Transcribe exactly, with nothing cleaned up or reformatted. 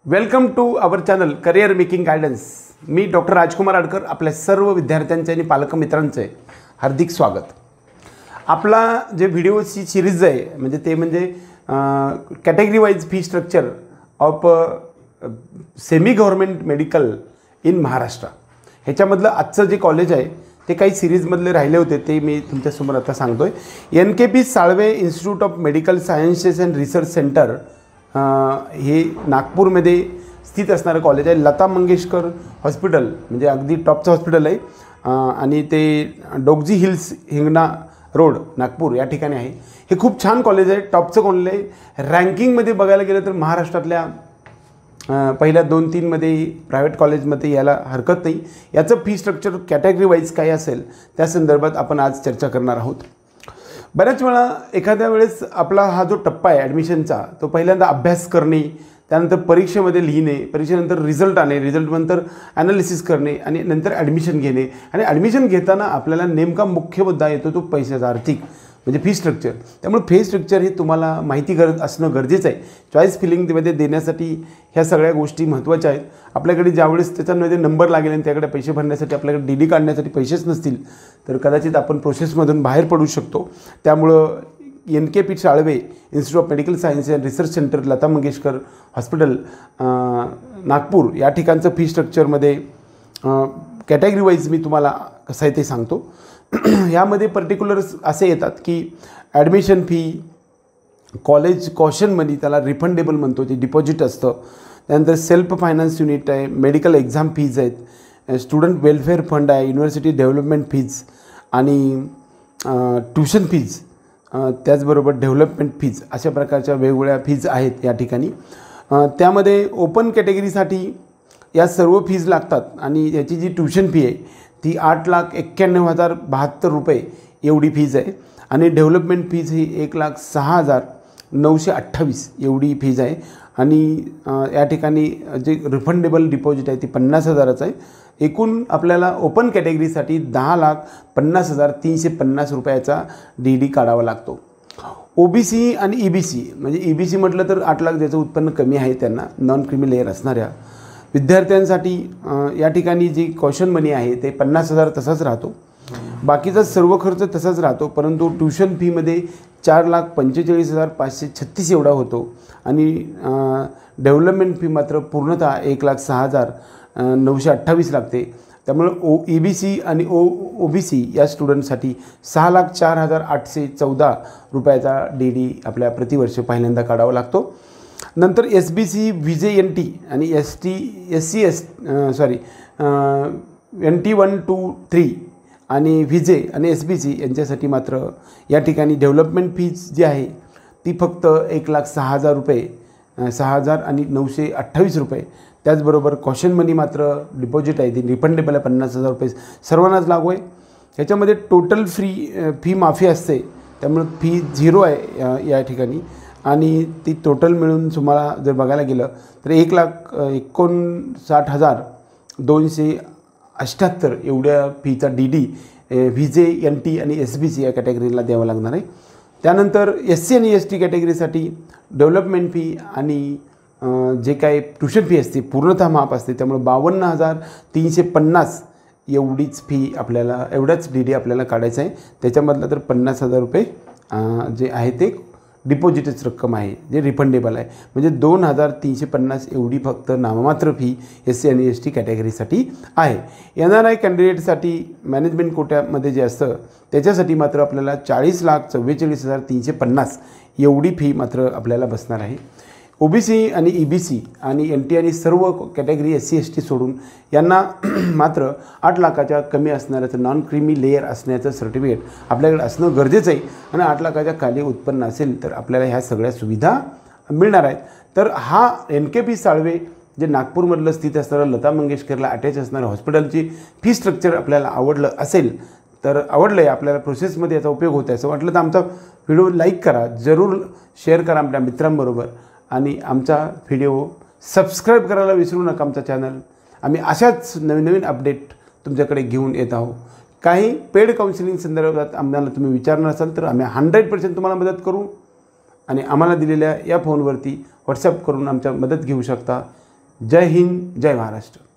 Welcome to our channel career making guidance. मी doctor Rajkumar Adkar आपल्या सर्व विद्यार्थ्यांचे आणि पालक मित्रांचे हार्दिक स्वागत। आपला जे व्हिडिओची सिरीज आहे म्हणजे ते म्हणजे category wise fee structure of semi government medical in Maharashtra ह्याच्यामधलं आजचं जे कॉलेज आहे ते काही सिरीजमधले राहिले होते ते मी तुमच्यासमोर आता सांगतोय। N K P Salve institute of medical sciences and research centre हे नागपूरमध्ये स्थित असणारं कॉलेज आहे। लता मंगेशकर हॉस्पिटल म्हणजे अगदी टॉपचं हॉस्पिटल आहे आणि ते डोगजी हिल्स हिंगणा रोड नागपूर या ठिकाणी आहे। हे खूप छान कॉलेज आहे, टॉपचं कॉलेज आहे। रँकिंगमध्ये बघायला गेलं तर महाराष्ट्रातल्या पहिल्या दोन तीनमध्ये प्रायव्हेट कॉलेजमध्ये यायला हरकत नाही। याचं फी स्ट्रक्चर कॅटेगरी वाईज काय असेल त्या संदर्भात आपण आज चर्चा करणार आहोत। बऱ्याच वेळा एखाद्या वेळेस आपला हा जो टप्पा आहे ॲडमिशनचा तो पहिल्यांदा अभ्यास करणे, त्यानंतर परीक्षेमध्ये लिहिणे, परीक्षेनंतर रिझल्ट आणणे, रिझल्टनंतर ॲनालिसिस करणे आणि नंतर ॲडमिशन घेणे। आणि ॲडमिशन घेताना आपल्याला नेमका मुख्य मुद्दा येतो तो पैशाचा, आर्थिक म्हणजे फी स्ट्रक्चर। त्यामुळे फी स्ट्रक्चर हे तुम्हाला माहिती गरज असणं गरजेचं आहे। चॉईस फिलिंगमध्ये देण्यासाठी ह्या सगळ्या गोष्टी महत्त्वाच्या आहेत। आपल्याकडे ज्यावेळेस त्याच्यामध्ये नंबर लागेल आणि त्याकडे पैसे भरण्यासाठी आपल्याकडे डी डी काढण्यासाठी पैसेच नसतील तर कदाचित आपण प्रोसेसमधून बाहेर पडू शकतो। त्यामुळं N K P Salve institute of medical science and research centre Lata Mangeshkar hospital Nagpur या ठिकाणचं फी स्ट्रक्चरमध्ये कॅटेगरी वाईज मी तुम्हाला कसं आहे ते सांगतो। यामध्ये पर्टिक्युलर्स असे येतात की admission fee, college caution money त्याला रिफंडेबल म्हणतो, ते डिपॉझिट असतं। त्यानंतर सेल्फ फायनान्स युनिट आहे, मेडिकल एक्झाम फीज आहेत, स्टुडंट वेलफेअर फंड आहे, युनिव्हर्सिटी डेव्हलपमेंट फीज आणि ट्यूशन फीज, त्याचबरोबर डेव्हलपमेंट फीज अशा प्रकारच्या वेगवेगळ्या फीज आहेत या ठिकाणी। त्यामध्ये ओपन कॅटेगरीसाठी या सर्व फीज लागतात आणि याची जी ट्यूशन फी आहे ती आठ लाख एक्क्याण्णव हजार बहात्तर रुपये एवढी फीज आहे आणि डेव्हलपमेंट फीज ही एक लाख सहा हजार नऊशे अठ्ठावीस एवढी फीज आहे। आणि या ठिकाणी जे रिफंडेबल डिपॉझिट आहे ती पन्नास हजाराचं आहे। एकूण आपल्याला ओपन कॅटेगरीसाठी दहा लाख पन्नास हजार तीनशे पन्नास रुपयाचा डी डी काढावा लागतो। ओ बी सी आणि ई बी सी म्हणजे ई बी सी म्हटलं तर आठ लाख ज्याचं उत्पन्न कमी आहे त्यांना नॉन क्रिमी लेअर असणाऱ्या विद्यार्थ्यांसाठी या ठिकाणी जी कॉशन मनी आहे ते पन्नास हजार तसाच राहतो। बाकीचा सर्व खर्च तसाच राहतो, परंतु ट्यूशन फीमध्ये चार लाख पंचेचाळीस हजार पाचशे छत्तीस एवढा होतो आणि डेव्हलपमेंट फी मात्र पूर्णतः एक लाख सहा हजार नऊशे अठ्ठावीस लागते। त्यामुळे ओ ई बी सी आणि ओ ओ बी सी या स्टुडंटसाठी सहा लाख चार हजार आठशे चौदा रुपयाचा डी डी आपल्या प्रतिवर्ष पहिल्यांदा काढावा लागतो। नंतर S B C, V J N T आणि S T S C S sorry N T one two three आणि व्ही जे आणि एस बी सी यांच्यासाठी मात्र या ठिकाणी डेव्हलपमेंट फीज जी आहे ती फक्त एक लाख सहा हजार रुपये सहा हजार आणि नऊशे अठ्ठावीस रुपये। त्याचबरोबर कॉशन मनी मात्र डिपॉझिट आहे ती रिफंडेबल आहे पन्नास हजार रुपये सर्वांनाच लागू आहे। ह्याच्यामध्ये टोटल फ्री फी माफी असते त्यामुळे फी झिरो आहे या, या ठिकाणी आणि ती टोटल मिळून तुम्हाला जर बघायला गेलं तर एक लाख एकोणसाठ हजार दोनशे अठ्ठ्याहत्तर एवढ्या फीचा D D V J N T आणि एस बी सी या कॅटेगरीला द्यावं लागणार आहे। त्यानंतर एस सी आणि एस टी कॅटेगरीसाठी डेव्हलपमेंट फी आणि जे काही ट्यूशन फी असते पूर्णतः माफ असते, त्यामुळे बावन्न हजार तीनशे पन्नास एवढीच फी आपल्याला एवढाच डी डी आपल्याला काढायचं आहे। त्याच्यामधलं तर पन्नास हजार रुपये जे आहे ते डिपॉझिटच रक्कम आहे जे रिफंडेबल आहे, म्हणजे दोन हजार तीनशे पन्नास एवढी फक्त नाममात्र फी एस सी आणि एस टी कॅटेगरीसाठी आहे। एन आर आय कॅन्डिडेटसाठी मॅनेजमेंट कोट्यामध्ये जे असतं त्याच्यासाठी मात्र आपल्याला चाळीस लाख चव्वेचाळीस हजार तीनशे पन्नास एवढी फी मात्र आपल्याला बसणार आहे। ओ बी सी आणि ई बी सी आणि एन टी आणि सर्व category S C S T सोडून यांना मात्र आठ लाखाच्या कमी असणाऱ्याचं नॉन क्रिमी लेअर असण्याचं सर्टिफिकेट आपल्याकडे असणं गरजेचं आहे आणि आठ लाखाच्या खाली उत्पन्न असेल तर आपल्याला ह्या सगळ्या सुविधा मिळणार आहेत। तर हा एन के पी साळवे जे नागपूरमधलं स्थित असणारं लता मंगेशकरला अटॅच असणारं हॉस्पिटलची फी स्ट्रक्चर आपल्याला आवडलं असेल तर आवडलं आहे, आपल्याला प्रोसेसमध्ये याचा उपयोग होत आहे असं वाटलं तर आमचा व्हिडिओ लाईक करा, जरूर शेअर करा आपल्या मित्रांबरोबर आणि आमचा व्हिडिओ सबस्क्राईब करायला विसरू नका आमचा चॅनल। आम्ही अशाच नवीन नवीन अपडेट तुमच्याकडे घेऊन येत आहोत। काही पेड काउन्सिलिंग संदर्भात आम्हाला तुम्ही विचारणार असाल तर आम्ही हंड्रेड पर्सेंट तुम्हाला मदत करू आणि आम्हाला दिलेल्या या फोनवरती व्हॉट्सअप करून आमच्या मदत घेऊ शकता। जय हिंद, जय महाराष्ट्र.